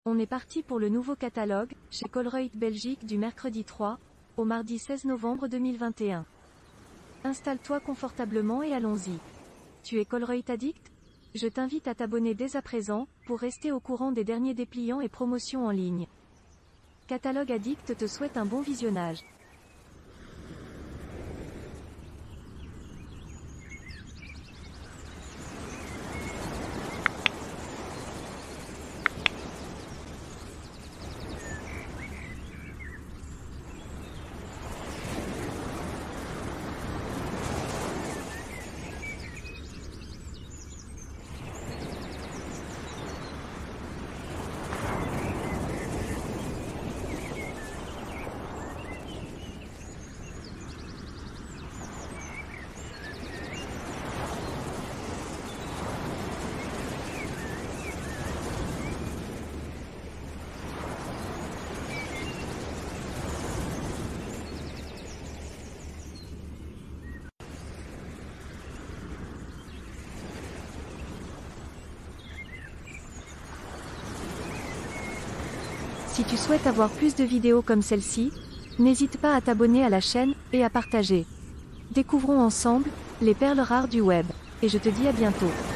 On est parti pour le nouveau catalogue, chez Colruyt Belgique du mercredi 3 au mardi 16 novembre 2021. Installe-toi confortablement et allons-y. Tu es Colruyt addict? Je t'invite à t'abonner dès à présent, pour rester au courant des derniers dépliants et promotions en ligne. Catalogue Addict te souhaite un bon visionnage. Si tu souhaites avoir plus de vidéos comme celle-ci, n'hésite pas à t'abonner à la chaîne, et à partager. Découvrons ensemble, les perles rares du web. Et je te dis à bientôt.